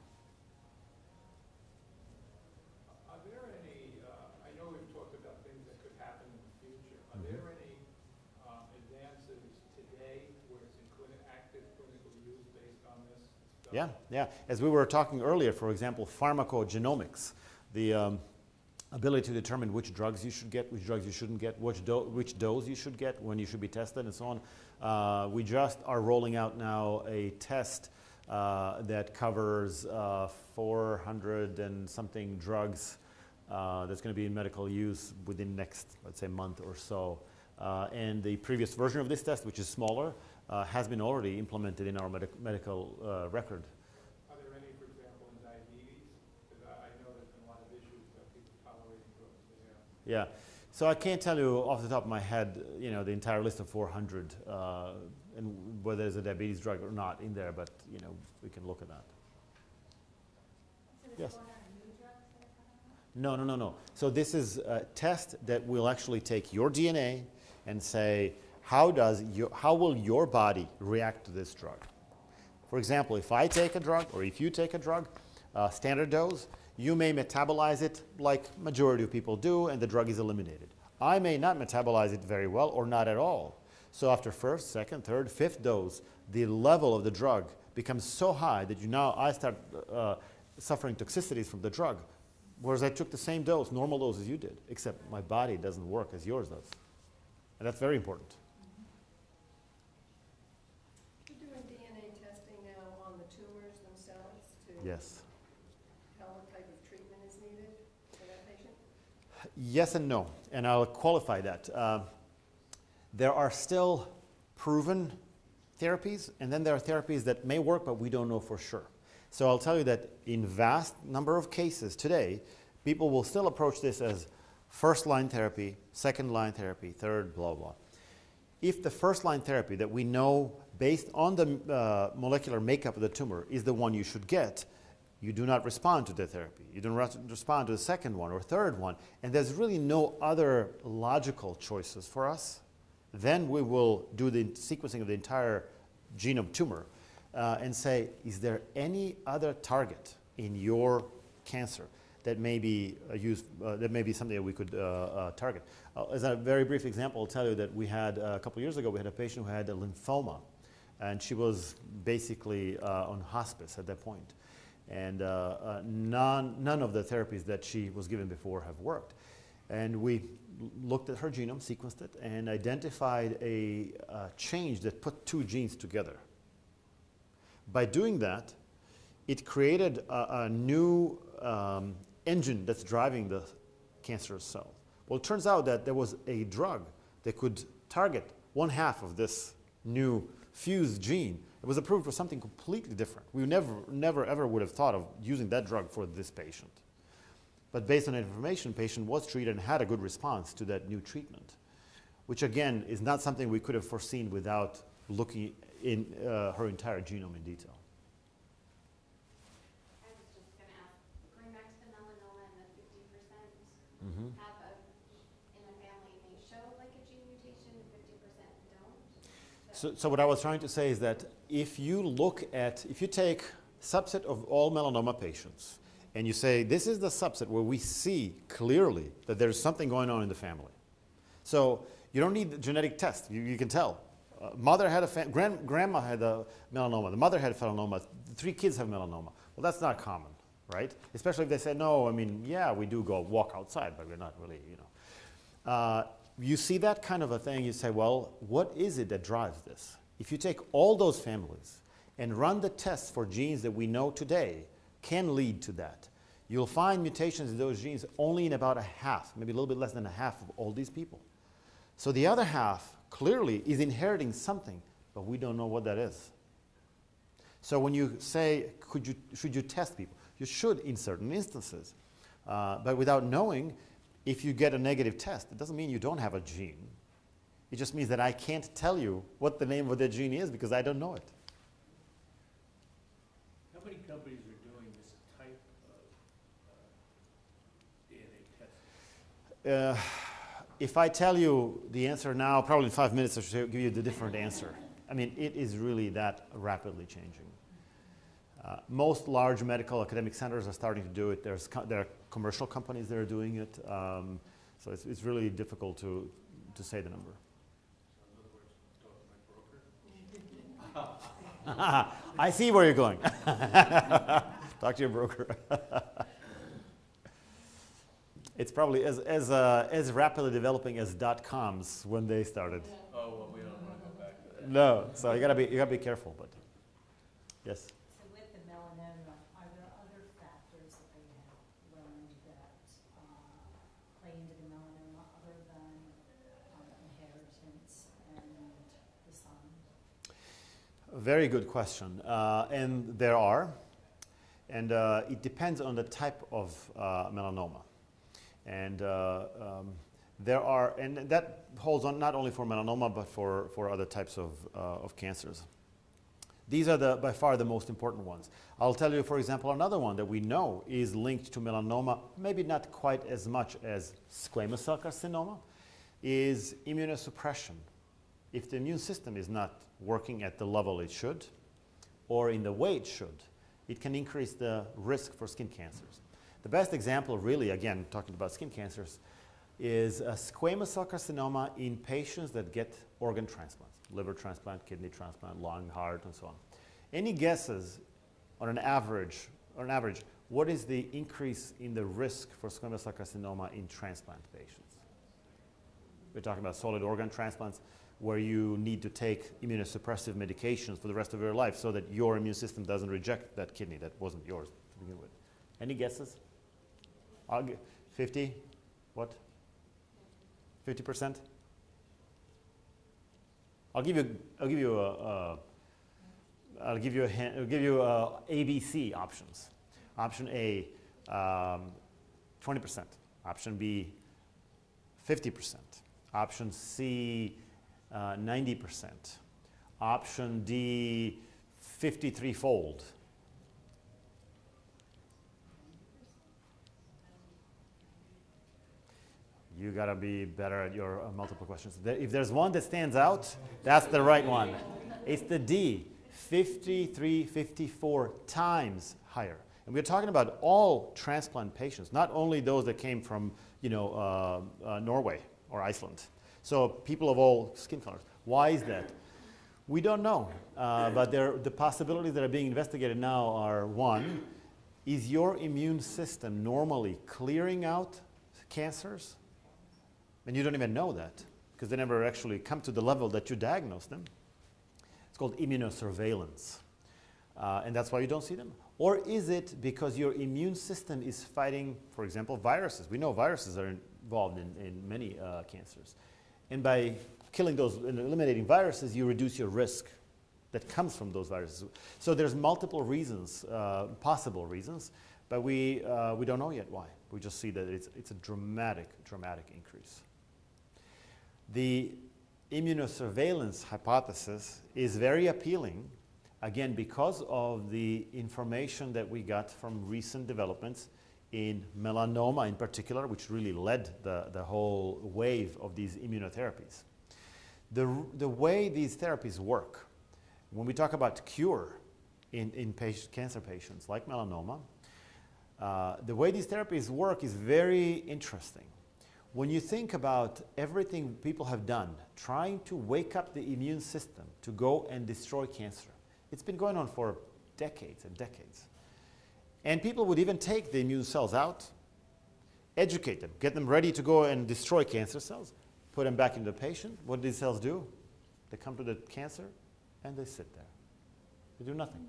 Are there any, uh, I know we've talked about things that could happen in the future. Are Mm-hmm. there any um, advances today where it's in clinic, active clinical use based on this stuff? Yeah, yeah. As we were talking earlier, for example, pharmacogenomics, the um, ability to determine which drugs you should get, which drugs you shouldn't get, which, do which dose you should get, when you should be tested, and so on. Uh, we just are rolling out now a test uh, that covers uh, four hundred and something drugs uh, that's going to be in medical use within next, let's say, month or so. Uh, and the previous version of this test, which is smaller, uh, has been already implemented in our medic medical uh, record. Are there any, for example, in diabetes? Because I, I know there's been a lot of issues about people tolerating drugs there. Yeah, so I can't tell you off the top of my head, you know, the entire list of four hundred uh, and whether there's a diabetes drug or not in there, but, you know, we can look at that. So there's Yes. four hundred new drugs that are coming out? No, no, no, no. So this is a test that will actually take your D N A and say, how does your, how will your body react to this drug? For example, if I take a drug, or if you take a drug, uh, standard dose, you may metabolize it like majority of people do, and the drug is eliminated. I may not metabolize it very well, or not at all. So after first, second, third, fifth dose, the level of the drug becomes so high that you now, I start uh, suffering toxicities from the drug, whereas I took the same dose, normal dose as you did, except my body doesn't work as yours does. And that's very important. Yes. Tell what type of treatment is needed for that patient? Yes and no, and I'll qualify that. Uh, there are still proven therapies, and then there are therapies that may work, but we don't know for sure. So I'll tell you that in vast number of cases today, people will still approach this as first line therapy, second line therapy, third, blah, blah. If the first line therapy that we know based on the uh, molecular makeup of the tumor is the one you should get, you do not respond to the therapy. You don't res- respond to the second one or third one, and there's really no other logical choices for us. Then we will do the sequencing of the entire genome tumor uh, and say, is there any other target in your cancer that may be uh, used, uh, that may be something that we could uh, uh, target? Uh, as a very brief example, I'll tell you that we had, uh, a couple years ago, we had a patient who had a lymphoma, and she was basically uh, on hospice at that point. And uh, uh, none, none of the therapies that she was given before have worked. And we looked at her genome, sequenced it, and identified a uh, change that put two genes together. By doing that, it created a, a new um, engine that's driving the cancerous cell. Well, it turns out that there was a drug that could target one half of this new fused gene. It was approved for something completely different. We never, never, ever would have thought of using that drug for this patient. But based on that information, the patient was treated and had a good response to that new treatment, which again is not something we could have foreseen without looking in uh, her entire genome in detail. I was just going to ask, going back to the melanoma and the fifty percent Mm-hmm. have a, in a family may show like a gene mutation, fifty percent don't. So, so what I was trying to say is that if you look at, if you take subset of all melanoma patients and you say this is the subset where we see clearly that there's something going on in the family. So you don't need the genetic test. You, you can tell. Uh, mother had a, fa- grand, grandma had a melanoma. The mother had a melanoma. The three kids have melanoma. Well, that's not common, right? Especially if they say, no, I mean, yeah, we do go walk outside, but we're not really, you know. Uh, you see that kind of a thing, you say, well, what is it that drives this? If you take all those families and run the tests for genes that we know today can lead to that, you'll find mutations in those genes only in about a half, maybe a little bit less than a half of all these people. So the other half clearly is inheriting something, but we don't know what that is. So when you say, could you, should you test people? You should in certain instances. Uh, but without knowing, if you get a negative test, it doesn't mean you don't have a gene. It just means that I can't tell you what the name of that gene is because I don't know it. How many companies are doing this type of uh, D N A testing? Uh, if I tell you the answer now, probably in five minutes I should give you the different answer. I mean, it is really that rapidly changing. Uh, most large medical academic centers are starting to do it. There's co- there are commercial companies that are doing it. Um, so it's, it's really difficult to, to say the number. So in other words, talk to my broker? I see where you're going. Talk to your broker. It's probably as, as, uh, as rapidly developing as dot-coms when they started. Oh, well, we don't want to go back to that. No, so you gotta be, you gotta be careful, but yes. So with the melanoma, are there other factors that they have learned that uh, play into the melanoma other than um, inheritance and the sun? Very good question. Uh, and there are. And uh, it depends on the type of uh, melanoma. And uh, um, there are, and that holds on not only for melanoma, but for, for other types of, uh, of cancers. These are the, by far the most important ones. I'll tell you, for example, another one that we know is linked to melanoma, maybe not quite as much as squamous cell carcinoma, is immunosuppression. If the immune system is not working at the level it should, or in the way it should, it can increase the risk for skin cancers. The best example, really, again, talking about skin cancers, is a squamous cell carcinoma in patients that get organ transplants, liver transplant, kidney transplant, lung, heart, and so on. Any guesses on an average, on average, what is the increase in the risk for squamous cell carcinoma in transplant patients? We're talking about solid organ transplants. where you need to take immunosuppressive medications for the rest of your life so that your immune system doesn't reject that kidney that wasn't yours to begin with. Any guesses? I'll g- fifty? What? fifty percent? I'll give you, I'll give you a, a I'll give you a hint, I'll give you uh, A B C options. Option A, um, twenty percent. Option B, fifty percent. Option C, uh, ninety percent. Option D, fifty-three fold. You gotta be better at your uh, multiple questions. There, if there's one that stands out, that's the right one. It's the D, fifty-three, fifty-four times higher. And we're talking about all transplant patients, not only those that came from, you know, uh, uh, Norway or Iceland. So people of all skin colors. Why is that? We don't know, uh, but there, the possibilities that are being investigated now are, one, is your immune system normally clearing out cancers? And you don't even know that because they never actually come to the level that you diagnose them. It's called immunosurveillance. Uh, and that's why you don't see them. Or is it because your immune system is fighting, for example, viruses? We know viruses are involved in, in many uh, cancers. And by killing those and eliminating viruses, you reduce your risk that comes from those viruses. So there's multiple reasons, uh, possible reasons, but we, uh, we don't know yet why. We just see that it's, it's a dramatic, dramatic increase. The immunosurveillance hypothesis is very appealing, again, because of the information that we got from recent developments in melanoma in particular, which really led the, the whole wave of these immunotherapies. The, the way these therapies work, when we talk about cure in, in patient, cancer patients like melanoma, uh, the way these therapies work is very interesting. When you think about everything people have done, trying to wake up the immune system to go and destroy cancer, it's been going on for decades and decades. And people would even take the immune cells out, educate them, get them ready to go and destroy cancer cells, put them back into the patient. What do these cells do? They come to the cancer and they sit there. They do nothing.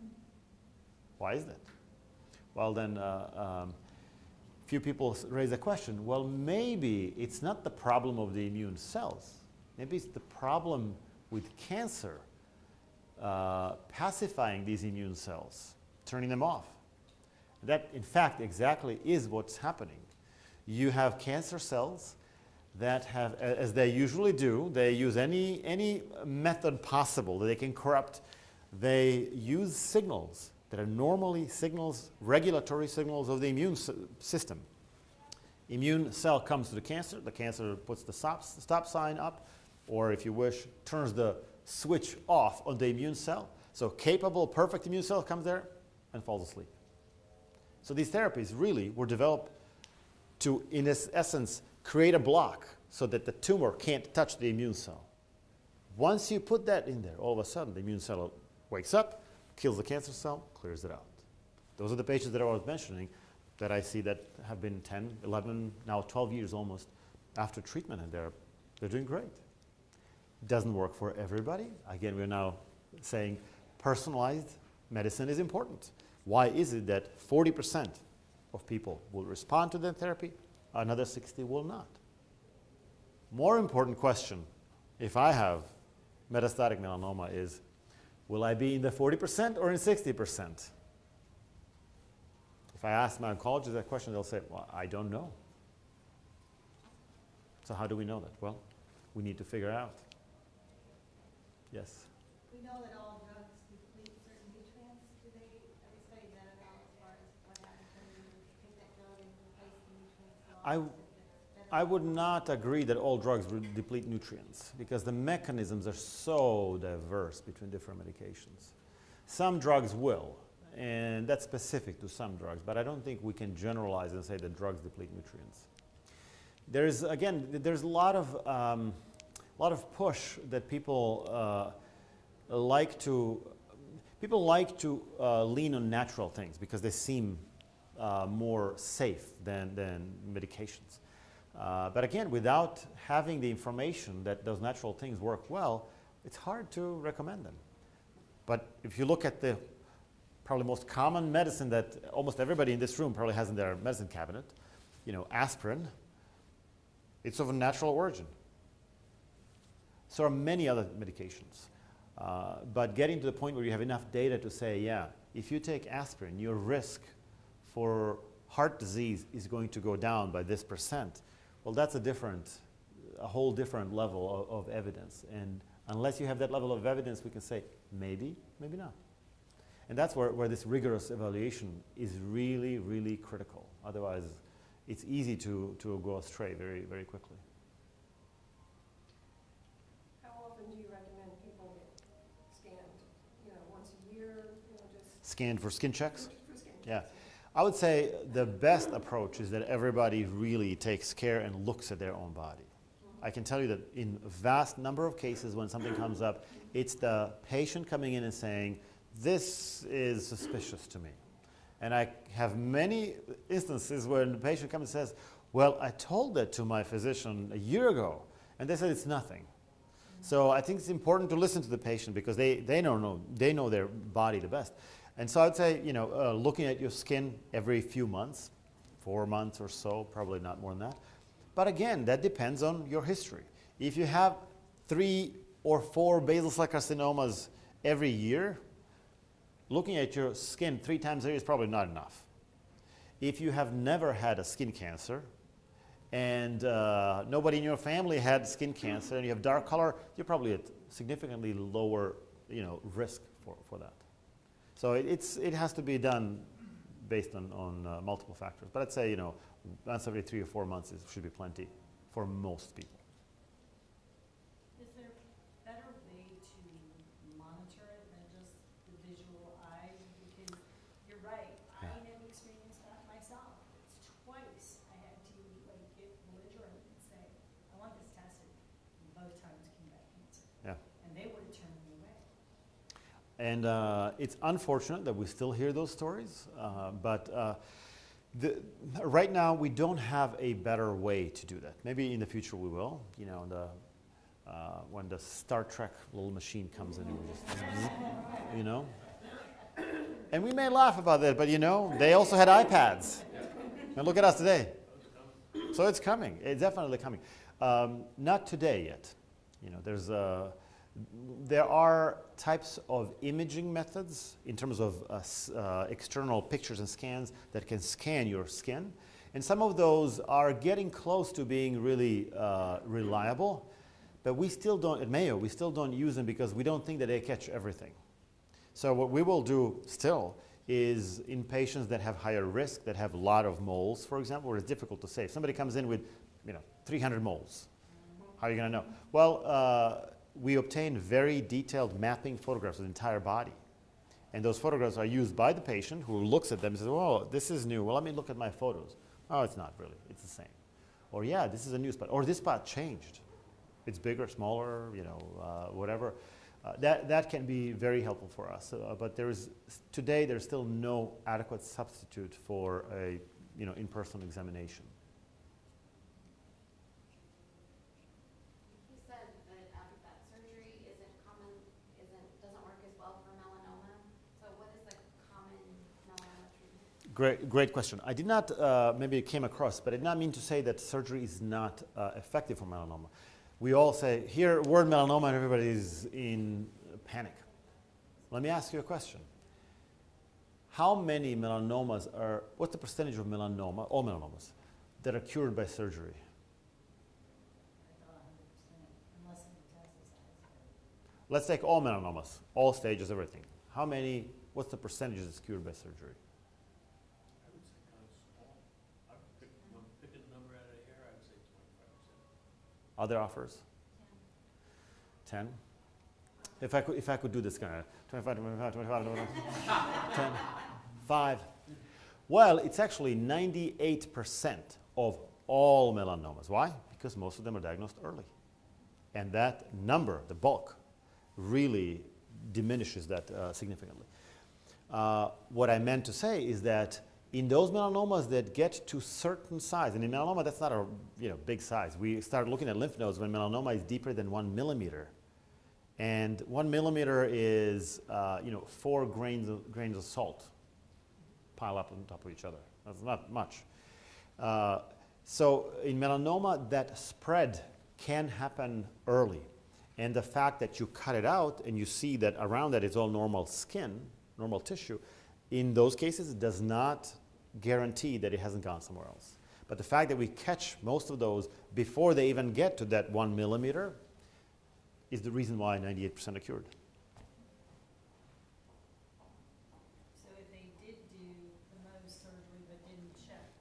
Why is that? Well, then uh, um, few people raise a question. Well, maybe it's not the problem of the immune cells. Maybe it's the problem with cancer uh, pacifying these immune cells, turning them off. That, in fact, exactly is what's happening. You have cancer cells that have, as they usually do, they use any, any method possible that they can corrupt. They use signals that are normally signals, regulatory signals of the immune system. Immune cell comes to the cancer. The cancer puts the stop, stop sign up, or if you wish, turns the switch off on the immune cell. So capable, perfect immune cell comes there and falls asleep. So these therapies really were developed to, in this essence, create a block so that the tumor can't touch the immune cell. Once you put that in there, all of a sudden the immune cell wakes up, kills the cancer cell, clears it out. Those are the patients that I was mentioning that I see that have been ten, eleven, now twelve years almost after treatment, and they're, they're doing great. Doesn't work for everybody. Again, we're now saying personalized medicine is important. Why is it that forty percent of people will respond to the therapy, another sixty will not? More important question, if I have metastatic melanoma, is will I be in the forty percent or in sixty percent? If I ask my oncologist that question, they'll say, well, I don't know. So how do we know that? Well, we need to figure out. Yes? We know that all drugs deplete certain nutrients. Do they, have they studied that at all as far as what happens when you take that drug and replace the nutrients? I, I would not agree that all drugs deplete nutrients because the mechanisms are so diverse between different medications. Some drugs will, and that's specific to some drugs, but I don't think we can generalize and say that drugs deplete nutrients. There's, again, there's a lot of, um, lot of push that people uh, like to, people like to uh, lean on natural things because they seem uh, more safe than, than medications. Uh, but again, without having the information that those natural things work well, it's hard to recommend them. But if you look at the probably most common medicine that almost everybody in this room probably has in their medicine cabinet, you know, aspirin, it's of a natural origin. So are many other medications. Uh, but getting to the point where you have enough data to say, yeah, if you take aspirin, your risk for heart disease is going to go down by this percent. Well, that's a different, a whole different level of, of evidence. And unless you have that level of evidence, we can say, maybe, maybe not. And that's where, where this rigorous evaluation is really, really critical. Otherwise, it's easy to, to go astray very, very quickly. How often do you recommend people get scanned? You know, once a year, you know, just Scanned for skin checks? for skin checks? Yeah. I would say the best approach is that everybody really takes care and looks at their own body. I can tell you that in a vast number of cases when something comes up, it's the patient coming in and saying, this is suspicious to me. And I have many instances when the patient comes and says, well, I told that to my physician a year ago, and they said it's nothing. So I think it's important to listen to the patient because they, they, don't know, they know their body the best. And so I'd say, you know, uh, looking at your skin every few months, four months or so, probably not more than that. But again, that depends on your history. If you have three or four basal cell carcinomas every year, looking at your skin three times a year is probably not enough. If you have never had a skin cancer and uh, nobody in your family had skin cancer and you have dark color, you're probably at significantly lower, you know, risk for, for that. So it, it's, it has to be done based on, on uh, multiple factors. But I'd say, you know, once every three or four months is, should be plenty for most people. Is there a better way to monitor it than just the visual eye? Because you're right, I Yeah. never experienced that myself. It's twice I had to like get belligerent and say, I want this tested. And both times came back cancer. Yeah. And they would have turned me away. And uh, it's unfortunate that we still hear those stories, uh, but uh, the, right now we don't have a better way to do that. Maybe in the future we will, you know, the, uh, when the Star Trek little machine comes in, and we just, you know. And we may laugh about that, but you know, they also had iPads. And look at us today. So it's coming, it's definitely coming. Um, not today yet. You know, there's a, There are types of imaging methods in terms of uh, s uh, external pictures and scans that can scan your skin. And some of those are getting close to being really uh, reliable, but we still don't, at Mayo, we still don't use them because we don't think that they catch everything. So what we will do still is in patients that have higher risk, that have a lot of moles, for example, where it's difficult to say. If somebody comes in with, you know, three hundred moles, how are you going to know? Well, uh, we obtain very detailed mapping photographs of the entire body. And those photographs are used by the patient who looks at them and says, oh, this is new. Well, let me look at my photos. Oh, it's not really. It's the same. Or, yeah, this is a new spot. Or this spot changed. It's bigger, smaller, you know, uh, whatever. Uh, that, that can be very helpful for us. Uh, but there is, today, there's still no adequate substitute for a, you know, in-person examination. Great, great question. I did not, uh, maybe it came across, but I did not mean to say that surgery is not uh, effective for melanoma. We all say, here, word melanoma, and everybody is in panic. Let me ask you a question. How many melanomas are, what's the percentage of melanoma, all melanomas, that are cured by surgery? Unless it metastasizes. Let's take all melanomas, all stages, everything. How many, what's the percentage that's cured by surgery? I would say kind of small. I would pick, num pick a number out of here, I would say twenty-five percent. Other offers? ten? If I could, if I could do this kind of twenty-five, twenty-five, twenty-five, twenty-five, ten, five. Well, it's actually ninety-eight percent of all melanomas. Why? Because most of them are diagnosed early. And that number, the bulk, really diminishes that uh, significantly. Uh, what I meant to say is that In those melanomas that get to certain size, and in melanoma that's not a you know, big size. We start looking at lymph nodes when melanoma is deeper than one millimeter. And one millimeter is uh, you know, four grains of, grains of salt pile up on top of each other. That's not much. Uh, so in melanoma, that spread can happen early. And the fact that you cut it out and you see that around that is all normal skin, normal tissue, in those cases, it does not guarantee that it hasn't gone somewhere else. But the fact that we catch most of those before they even get to that one millimeter is the reason why ninety-eight percent are cured. So if they did do the Mohs surgery but didn't check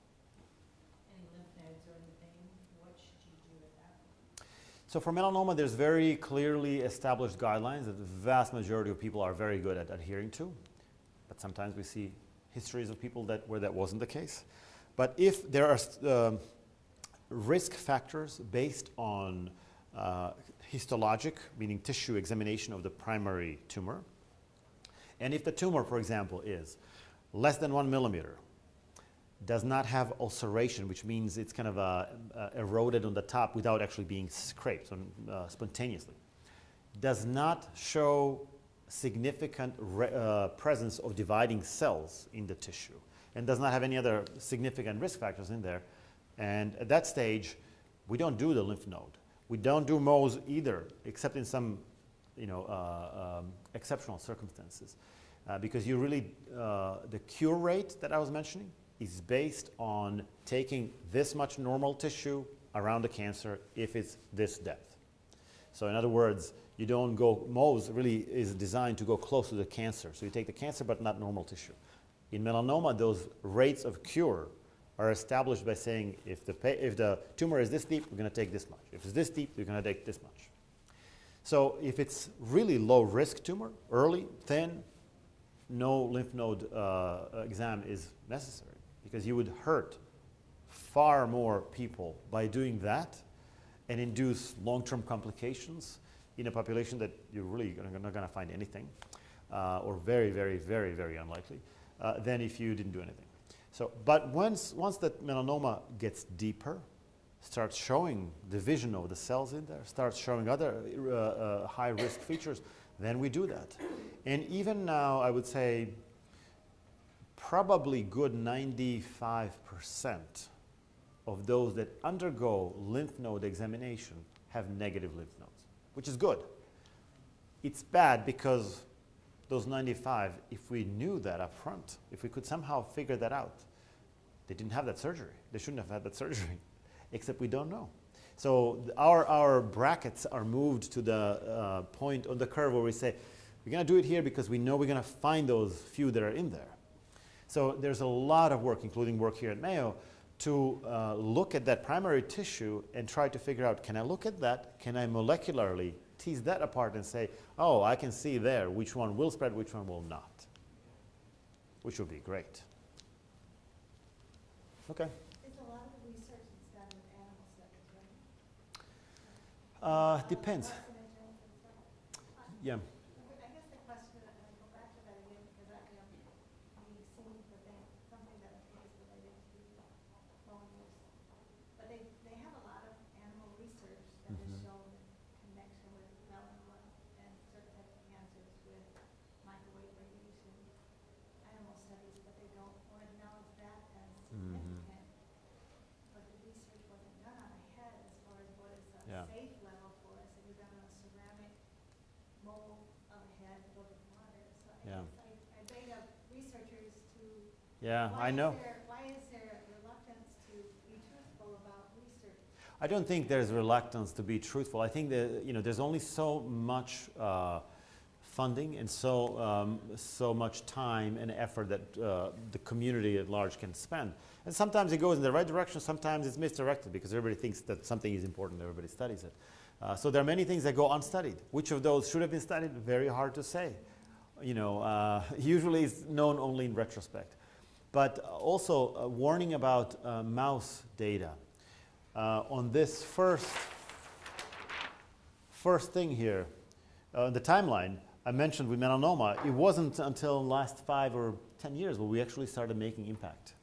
any lymph nodes or anything, what should you do with that? So for melanoma, there's very clearly established guidelines that the vast majority of people are very good at adhering to. But sometimes we see histories of people that, where that wasn't the case. But if there are uh, risk factors based on uh, histologic, meaning tissue examination of the primary tumor, and if the tumor, for example, is less than one millimeter, does not have ulceration, which means it's kind of uh, uh, eroded on the top without actually being scraped so, uh, spontaneously, does not show significant re uh, presence of dividing cells in the tissue, and does not have any other significant risk factors in there. And at that stage, we don't do the lymph node. We don't do Mohs either, except in some you know, uh, um, exceptional circumstances. Uh, because you really, uh, the cure rate that I was mentioning is based on taking this much normal tissue around the cancer if it's this depth. So in other words, you don't go, Mohs really is designed to go close to the cancer. So you take the cancer but not normal tissue. In melanoma, those rates of cure are established by saying if the, if the tumor is this deep, we're going to take this much. If it's this deep, we're going to take this much. So if it's really low risk tumor, early, thin, no lymph node uh, exam is necessary, because you would hurt far more people by doing that and induce long-term complications in a population that you're really gonna, not going to find anything, uh, or very, very, very, very unlikely, uh, than if you didn't do anything. So, but once, once that melanoma gets deeper, starts showing division of the cells in there, starts showing other uh, uh, high-risk features, then we do that. And even now, I would say probably good ninety-five percent of those that undergo lymph node examination have negative lymph nodes, which is good. It's bad because those ninety-five, if we knew that up front, if we could somehow figure that out, they didn't have that surgery. They shouldn't have had that surgery, except we don't know. So our, our brackets are moved to the uh, point on the curve where we say, we're going to do it here because we know we're going to find those few that are in there. So there's a lot of work, including work here at Mayo, to uh, look at that primary tissue and try to figure out, can I look at that? Can I molecularly tease that apart and say, oh, I can see there which one will spread, which one will not, which would be great. Okay. There's a lot of research that's done with animal studies, right? Uh, depends. Carcinogens and stuff. Yeah. I guess the question, and I go back to that again, because I am, we seem to think something that I think is related to bone use. But they, they have a lot of animal research that has Mhm. shown connection with melanoma and certain types of cancers with microwave radiation animal studies, but they don't want to acknowledge that as Mhm. significant. But the research wasn't done on a head as far as what is a Yeah. safe level for us, and we've done a ceramic mold of a head filled with water. So I Yeah. guess I, I beg of researchers to. Yeah, why I is know. there- Why is there reluctance to be truthful about research? I don't think there's reluctance to be truthful. I think that you know there's only so much uh, funding and so um, so much time and effort that uh, the community at large can spend. And sometimes it goes in the right direction. Sometimes it's misdirected because everybody thinks that something is important. Everybody studies it. Uh, so there are many things that go unstudied. Which of those should have been studied? Very hard to say. You know, uh, usually it's known only in retrospect. But also uh, warning about uh, mouse data. Uh, on this first, first thing here, uh, the timeline, I mentioned with melanoma, it wasn't until last five or ten years where we actually started making impact.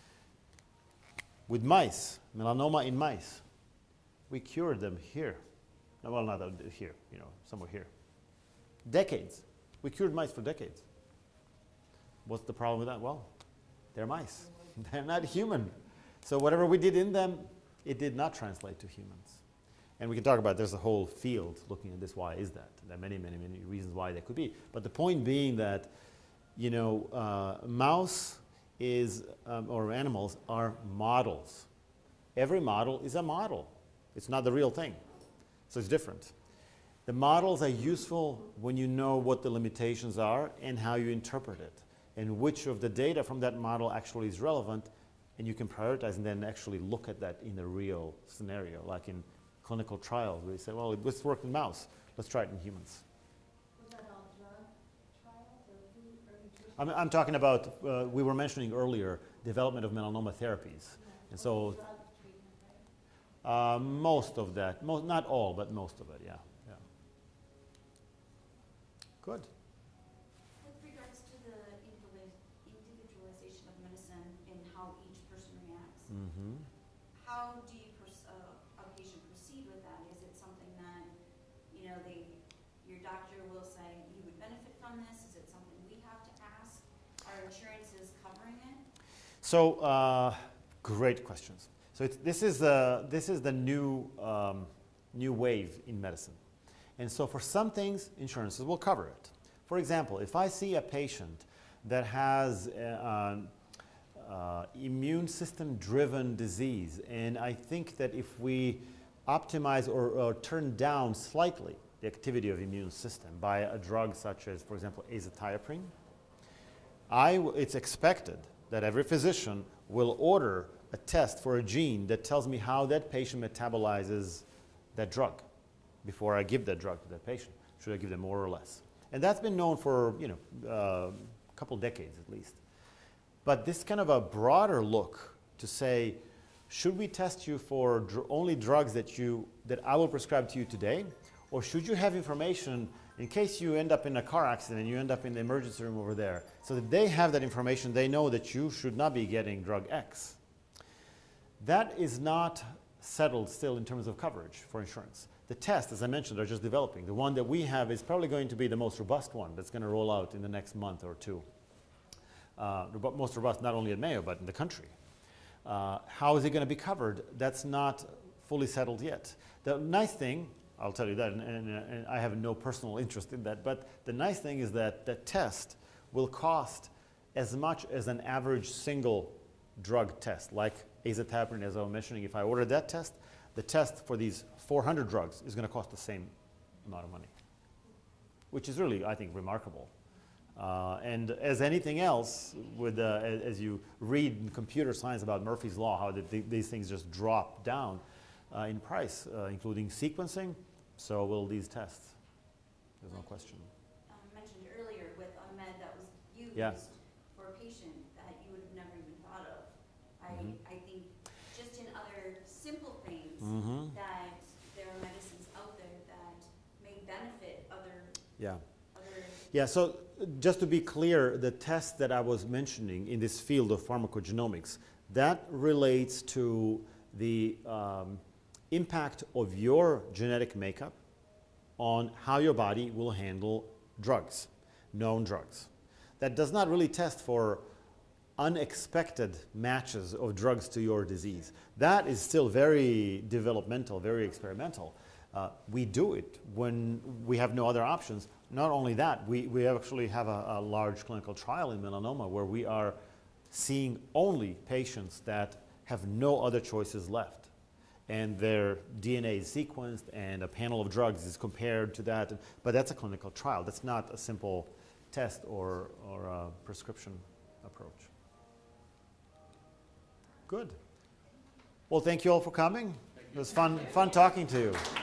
With mice, melanoma in mice, we cured them here. Well, not here, you know, somewhere here. Decades. We cured mice for decades. What's the problem with that? Well, they're mice. They're not human. So whatever we did in them, it did not translate to humans. And we can talk about, there's a whole field looking at this, why is that? There are many, many, many reasons why that could be. But the point being that, you know, uh, mouse is, um, or animals are models. Every model is a model. It's not the real thing. So it's different. The models are useful when you know what the limitations are and how you interpret it, and which of the data from that model actually is relevant, and you can prioritize and then actually look at that in a real scenario, like in clinical trials where you say, well, this worked in mouse, let's try it in humans. Was that all drug trials or food or nutrition? I'm, I'm talking about, uh, we were mentioning earlier, development of melanoma therapies. And so, Drug treatment, right? uh, most of that, most, not all, but most of it, yeah. yeah. Good. With regards to the individuali- individualization of medicine and how each person reacts, Mm-hmm. how do you, pers- uh, a patient proceed with that? Is it something that, you know, they, your doctor will say, you would benefit from this? Is it something we have to ask? Are insurances covering it? So, uh, great questions. So it's, this is uh, this is the new um, new wave in medicine, and so for some things, insurances will cover it. For example, if I see a patient that has uh, uh, immune system driven disease, and I think that if we optimize or, or turn down slightly the activity of immune system by a drug such as, for example, azathioprine, I w it's expected that every physician will order a test for a gene that tells me how that patient metabolizes that drug before I give that drug to that patient. Should I give them more or less? And that's been known for, you know, uh, a couple decades at least. But this kind of a broader look to say, should we test you for dr only drugs that, you, that I will prescribe to you today? Or should you have information in case you end up in a car accident and you end up in the emergency room over there, so that they have that information, they know that you should not be getting drug X. That is not settled still in terms of coverage for insurance. The tests, as I mentioned, are just developing. The one that we have is probably going to be the most robust one that's going to roll out in the next month or two. Uh, most robust not only at Mayo, but in the country. Uh, how is it going to be covered? That's not fully settled yet. The nice thing, I'll tell you that, and, and, and I have no personal interest in that, but the nice thing is that the test will cost as much as an average single drug test, like azathioprine, as I was mentioning. If I order that test, the test for these four hundred drugs is going to cost the same amount of money, which is really, I think, remarkable. Uh, and as anything else, with, uh, as, as you read in computer science about Murphy's Law, how the, the, these things just drop down uh, in price, uh, including sequencing, so will these tests. There's no question. Um, mentioned earlier with a med that was used Yeah. for a patient that you would have never even thought of. I, Mhm. I think just in other simple things Mm-hmm. that there are medicines out there that may benefit other, Yeah. other Yeah, so just to be clear, the test that I was mentioning in this field of pharmacogenomics, that relates to the um, impact of your genetic makeup on how your body will handle drugs, known drugs. That does not really test for unexpected matches of drugs to your disease. That is still very developmental, very experimental. Uh, we do it when we have no other options. Not only that, we, we actually have a, a large clinical trial in melanoma where we are seeing only patients that have no other choices left. And their D N A is sequenced and a panel of drugs is compared to that. But that's a clinical trial. That's not a simple test or, or a prescription approach. Good. Well, thank you all for coming. It was fun, fun talking to you.